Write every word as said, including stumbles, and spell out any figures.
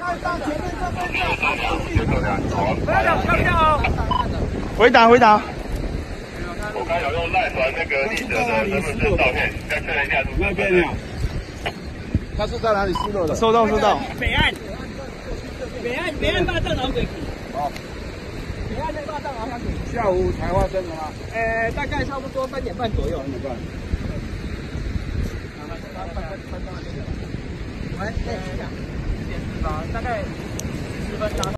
回答回答。 我刚有用赖传那个记者的身份证照片，再确认一下是不是真的。 他是在哪里失落的？ 收到收到。 北岸，北岸北岸霸占老水。哦。北岸那霸占老水。 下午才发生的吗？ 呃，大概差不多三点半左右。三点半。喂，再讲。四点四八，大概十分钟。